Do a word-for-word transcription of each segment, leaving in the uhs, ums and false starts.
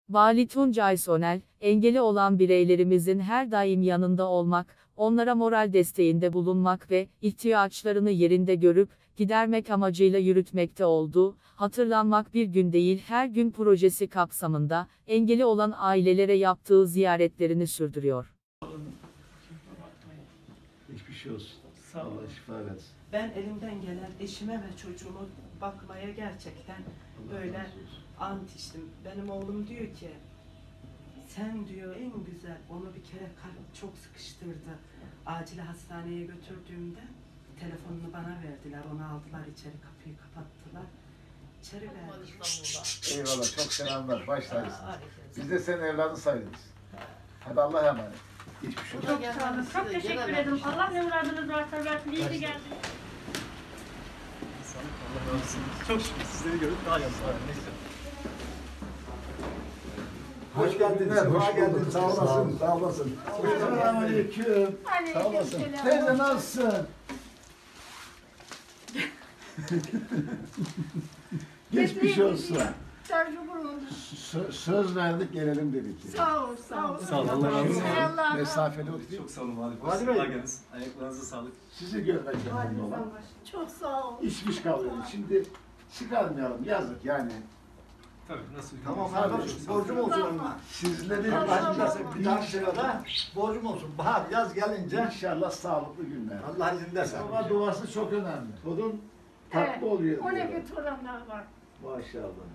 Vali Tuncay Sonel, engeli olan bireylerimizin her daim yanında olmak, onlara moral desteğinde bulunmak ve ihtiyaçlarını yerinde görüp gidermek amacıyla yürütmekte olduğu "Hatırlanmak Bir Gün Değil Her Gün" projesi kapsamında engeli olan ailelere yaptığı ziyaretlerini sürdürüyor. Hiçbir şey olsun. Sağ olun. Allah şifa versin. Ben elimden gelen eşime ve çocuğuma bakmaya gerçekten Allah böyle razı olsun. ant içtim. Benim oğlum diyor ki, sen diyor en güzel, onu bir kere kalp çok sıkıştırdı. Acil hastaneye götürdüğümde telefonunu bana verdiler, onu aldılar içeri, kapıyı kapattılar. İçeri verdik. Eyvallah, çok selamlar. Baş tacısın. Biz de senin evladın sayılırız. Hadi Allah'a emanet. Hiçbir şey yok. Çok sağ olun. Çok teşekkür ederim. Allah ne muradınız varsa versin. İyi ki geldiniz. Allah razı olsun. Çok şükür sizleri görüp daha yalnız var. Neyse. Hoş geldiniz. Hoş geldin. Sağ olasın. Sağ olasın. Selamünaleyküm. Sağ olasın. Teyze nasılsın? Geçmiş olsun. Sö söz verdik gelelim dedik. Sağ ol, sağ ol. Sağ olun. Allah razı olsun. Allah Mesafeli olayım. Çok sağ olun Vali Bey. Vali Bey. Kolay geldiniz. Ayaklarınıza sağlık. Sizi görmek önemli olan. Çok sağ ol. İçmiş kalıyorum. Şimdi çıkarmayalım. Yazık yani. Tabii nasıl? Tamam Tabii. abi, borcum olsun onunla. Sizleri Ben bir daha bir şey da borcum olsun. Bahar, yaz gelince İnşallah sağlıklı günler. Allah izin derse. Ama duası çok önemli. Torun tatlı Evet, oluyor. on diyorlar. iki torunlar var. Maşallah.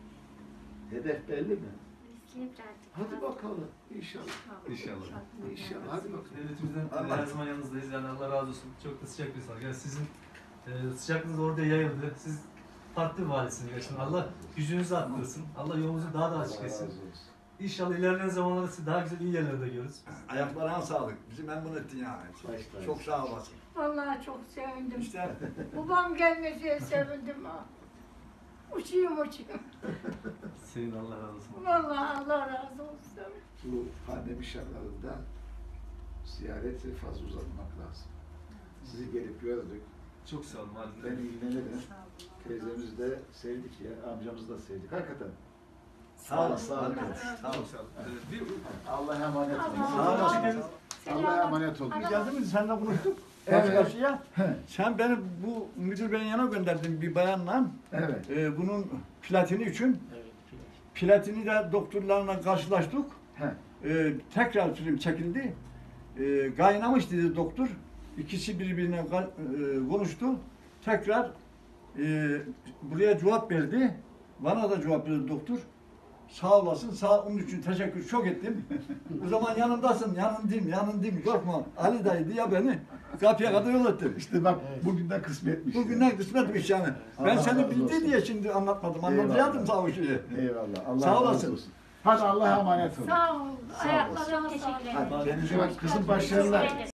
Hedef belli mi? Hadi bakalım. İnşallah. İnşallah. İnşallah. Hadi bakalım. Devletimizden Allah- her zaman yanınızdayız. Yani Allah razı olsun. Çok da sıcak bir insan. Yani sizin e, sıcaklığınız orada yayıldı. Siz farklı bir valisiniz gerçekten. Allah gücünüzü arttırsın. Allah yolunuzu daha da açık Allah etsin. razı olsun. İnşallah ilerleyen zamanlarda sizi daha güzel iyi yerlerde görürüz. Ayaklarına sağlık. Bizi memnun ettin yani. Başlar. Çok sağ olasın. Vallahi çok sevindim. İşte Babam gelmesiye sevindim ha. Uçuyum uçuyum. Senin Allah razı olsun. Vallahi Allah razı olsun. Bu pandemi şartlarında ziyareti fazla uzatmak lazım. Sizi gelip gördük. Çok sağ olun Vali Ben Bey. ilgilenirim. Teyzemizi de sevdik ya. Amcamızı da sevdik. Hakikaten. sağ olasın. olasın. Sağ Çok olasın. sağ olun. Evet, bir Allah'a emanet olun. Allah razı olsun. Allah'a emanet olun. Allah- Geldin mi? Seninle konuştuk. Evet. Karşı karşıya. He, Sen beni bu müdür beyin yana gönderdin bir bayanla. Evet. Ee, bunun platini için. Platini de doktorlarla karşılaştık. He. Ee, tekrar film çekildi. Ee, kaynamış dedi doktor. İkisi birbirine ka- e, konuştu. Tekrar e, buraya cevap verdi. Bana da cevap verdi doktor. Sağ olasın, sağ onun için teşekkür çok ettim. O zaman yanımdasın, yanındayım, yanındayım. Korkma. Ali dayı diye beni kapıya kadar yol etti. İşte bak bugünden kısmetmiş. Bugünden kısmetmiş yani. Ben Allah seni razı bildi olsun. diye şimdi anlatmadım. Eyvallah. Anlatacaktım sağ o şeyi. Eyvallah. Allah Sağ razı olasın. olsun. Hadi Allah'a emanet olun. Sağ ol. Sağ Ayaklarına sağlık. Hadi kendinize bak kızım başarılar.